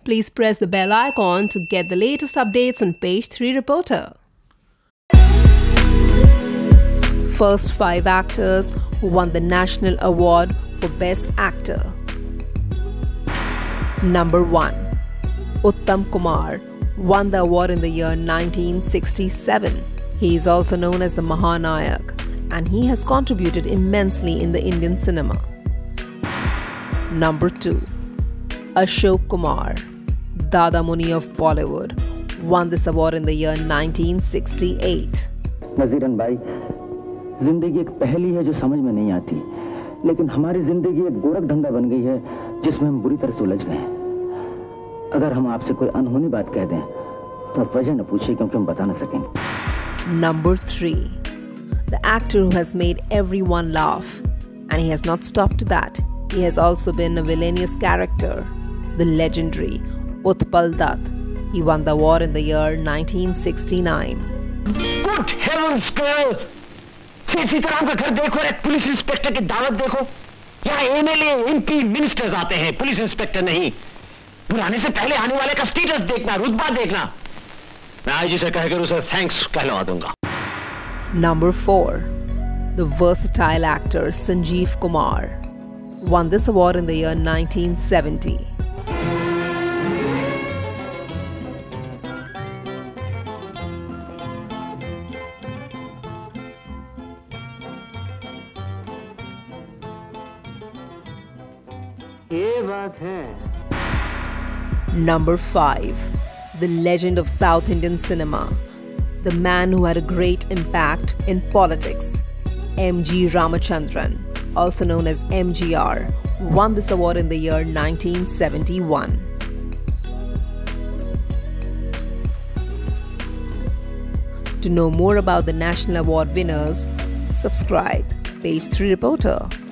Please press the bell icon to get the latest updates on Page 3 Reporter. First 5 actors who won the National Award for Best Actor. Number 1. Uttam Kumar won the award in the year 1967. He is also known as the Mahanayak, and he has contributed immensely in the Indian cinema. Number 2. Kishore Kumar, Dada Muni of Bollywood, won this award in the year 1968. नज़ीरन भाई, जिंदगी एक पहेली है जो समझ में नहीं आती, लेकिन हमारी जिंदगी एक गोरख धंधा बन गई है जिसमें हम बुरी तरह से उलझ गए हैं। अगर हम आपसे कोई अनहोनी बात कह दें तो आप वजह न पूछिए क्योंकि हम बता न सकेंगे। Number 3. The actor who has made everyone laugh, and he has not stopped to that. He has also been a villainous character, the legendary Utpal Dutt. He won the award in the year 1969. Good heavens, girl! Sitaram का घर देखो, एक police inspector की दावत देखो। यहाँ MLA, MP, ministers आते हैं, पुलिस इंस्पेक्टर नहीं। बुलाने से पहले आने वाले का स्टेटस देखना, रुतबा देखना। मैं आईजी से कहकर उसे थैंक्स कहलवा दूंगा। Number 4. The versatile actor Sanjeev Kumar won this award in the year 1970. ये बात है। Number 5. The legend of South Indian cinema, the man who had a great impact in politics, M.G. Ramachandran, also known as MGR, won this award in the year 1971. To know more about the National Award winners, subscribe Page 3 Reporter.